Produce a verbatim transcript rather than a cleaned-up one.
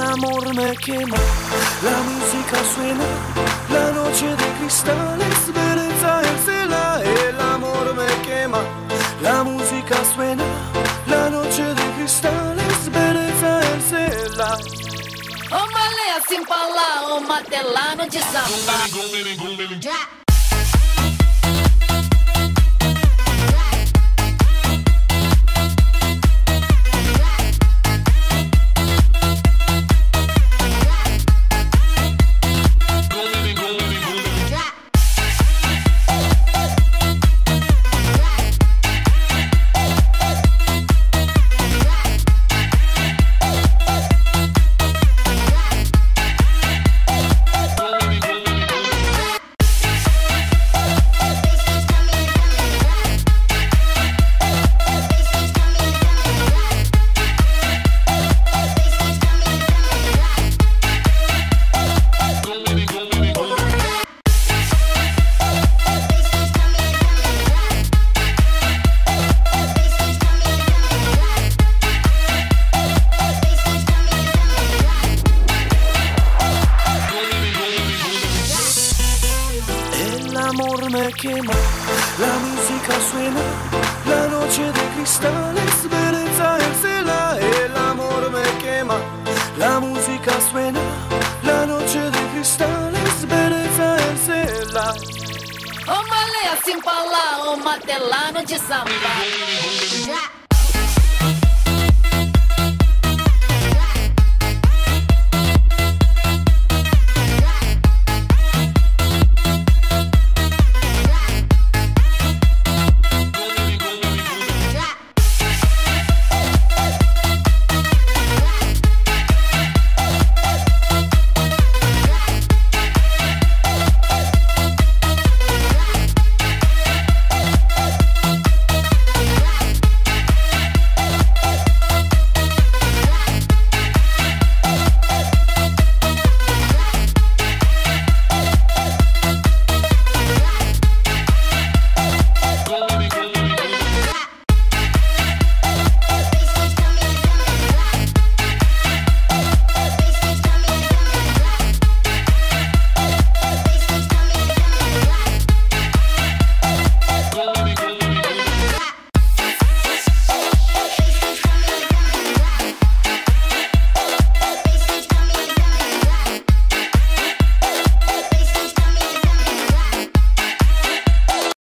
amor me quema, la música suena, la noche de cristales, belleza en cela. El amor me quema, la música suena, la noche de cristales, belleza en cela. Ô malé assim pra lá, ô matelano de samba. El amor me quema, la música suena, la noche de cristales, belleza en cela. El amor me quema, la música suena, la noche de cristales, belleza en cela. Ô malé assim pra lá, ô matelano de samba.